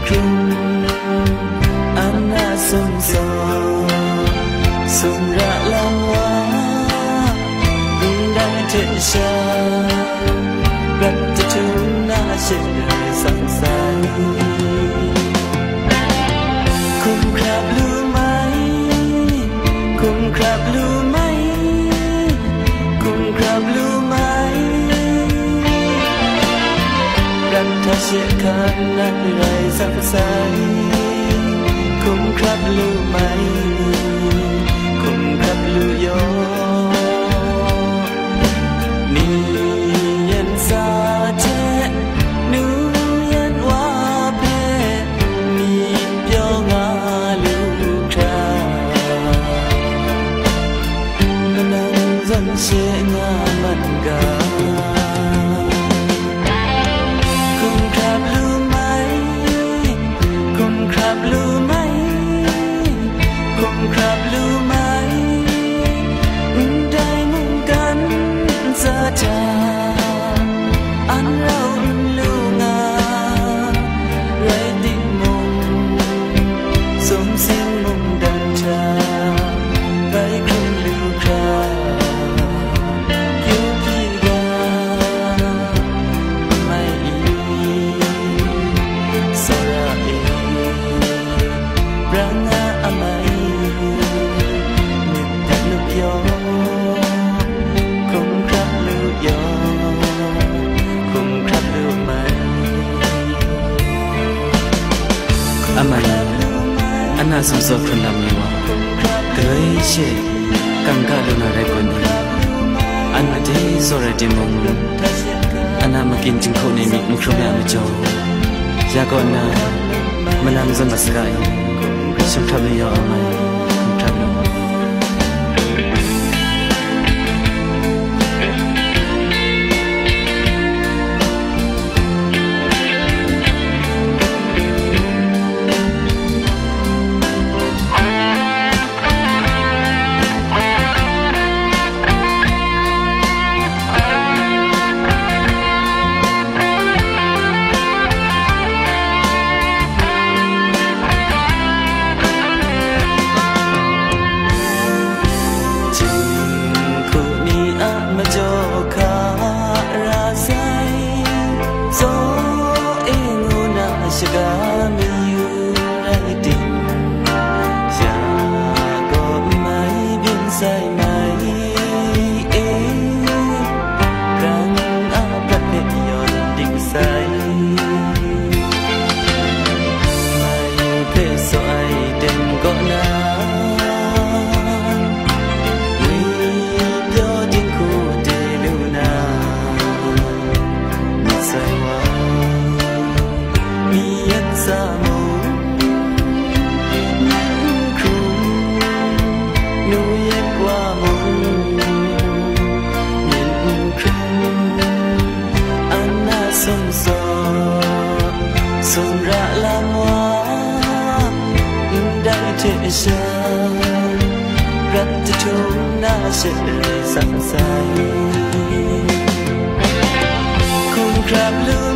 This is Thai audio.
ครุ่งอันน่าสงสารสมระลำว่าได้เจอฉันรักจะทุนหน้าเชื่อสังสรรค์คุณครับรู้ไหมคุณครับรู้ไหมคุณครับรู้ไหมรักถ้าเชื่อคันนั้นไรสังสรรค์คุณครับรู้ไหมคุณครับรู้ยอนี่ยันสาเจนูยันว่าเพมีเปียวงาลูกครานังจันเชงามันกาคุณครับรู้ไหมคุณครับรู้ไหมคุณครับรู้ไหมได้มุ่งกันจะจากอันเราลูงาไรติมงสมสิ้นมุ่งดันจาไปครึ่งลูกคราอยู่พี่กาไม่สระเอรังอาไม่นิดแต่ลูกยอคงครับลูกยอคงครับลูกไหมอาไม่อันน่าสงสารคนดำมีว่าเกยเช่กังกาลูนาไรคนนี้อันมาดีโซเรติมงอันน่ามากินจึงเขาในมิมุขรามจอยากก่อนนะมันลำจันบัสกายฉันทำเลยอาไม่ทำเลยชะกามีอยู่ไรดินอยากก็ไม่บินใส่ไม่เองรังอาประเดยอนดิ่งใส่ไม่เพศไอเด่นก็นานวิเดียวดิ่งคู่เดลูนาไม่ใส่ว่ามียันสามงยันครุ่งนูยันว่ามงยันครุ่งอันน่าสงสารสมระลำว่าได้เจอฉันรักจะทุนหน้าเชื่อสังสรรค์คุณครับรู้